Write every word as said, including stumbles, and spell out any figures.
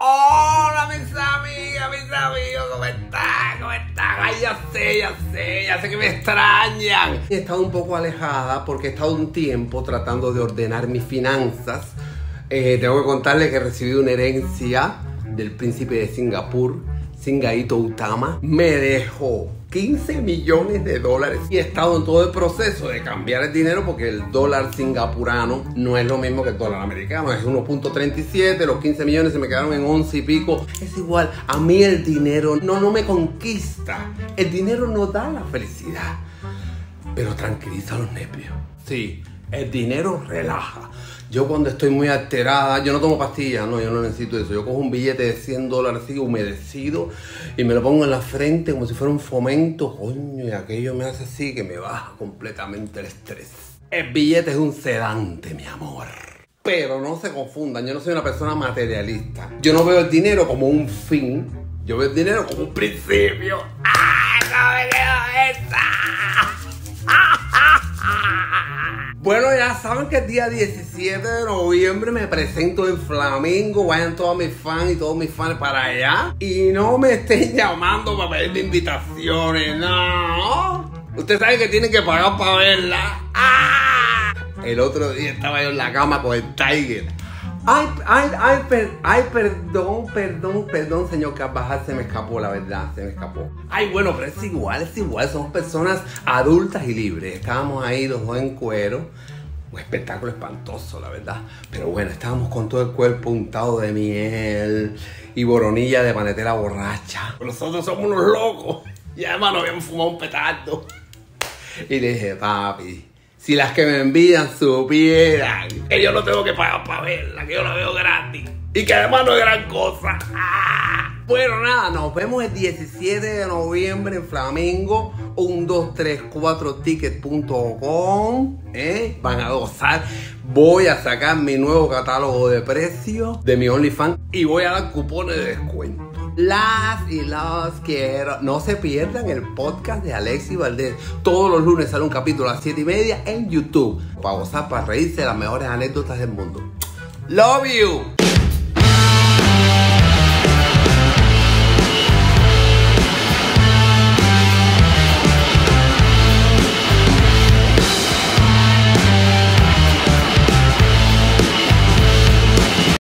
Hola mis amigas, mis amigos, ¿cómo están? ¿Cómo están? Ay, ya sé, ya sé, ya sé que me extrañan. He estado un poco alejada porque he estado un tiempo tratando de ordenar mis finanzas. Eh, tengo que contarles que he recibido una herencia del príncipe de Singapur, Singaito Utama. Me dejó quince millones de dólares y he estado en todo el proceso de cambiar el dinero porque el dólar singapurano no es lo mismo que el dólar americano, es uno punto treinta y siete, los quince millones se me quedaron en once y pico. Es igual, a mí el dinero no, no me conquista, el dinero no da la felicidad, pero tranquiliza los nervios. Sí, el dinero relaja. Yo cuando estoy muy alterada, yo no tomo pastillas, no, yo no necesito eso. Yo cojo un billete de cien dólares así humedecido y me lo pongo en la frente como si fuera un fomento, coño, y aquello me hace así que me baja completamente el estrés. El billete es un sedante, mi amor. Pero no se confundan, yo no soy una persona materialista. Yo no veo el dinero como un fin, yo veo el dinero como un principio. ¡Ah, no me quedo esa! Bueno, ya saben que el día diecisiete de noviembre me presento en Flamingo. Vayan todos mis fans y todos mis fans para allá. Y no me estén llamando para pedirme invitaciones, no. Ustedes saben que tienen que pagar para verla. ¡Ah! El otro día estaba yo en la cama con el Tiger. Ay, ay, ay, per, ay, perdón, perdón, perdón, señor Carvajal, se me escapó, la verdad, se me escapó. Ay, bueno, pero es igual, es igual, somos personas adultas y libres. Estábamos ahí los dos en cuero, un espectáculo espantoso, la verdad. Pero bueno, estábamos con todo el cuerpo untado de miel y boronilla de panetera borracha. Nosotros somos unos locos y además nos habíamos fumado un petardo. Y le dije, papi, si las que me envían supieran que yo no tengo que pagar para verla, que yo la veo gratis y que además no es gran cosa. ¡Ah! Bueno, nada, nos vemos el diecisiete de noviembre en Flamingo, uno dos tres cuatro ticket punto com. ¿eh? Van a gozar. Voy a sacar mi nuevo catálogo de precios de mi OnlyFans y voy a dar cupones de descuento. Las y los quiero. No se pierdan el podcast de Alexis Valdés. Todos los lunes sale un capítulo a las siete y media en YouTube. Para gozar, para reírse de las mejores anécdotas del mundo. Love you.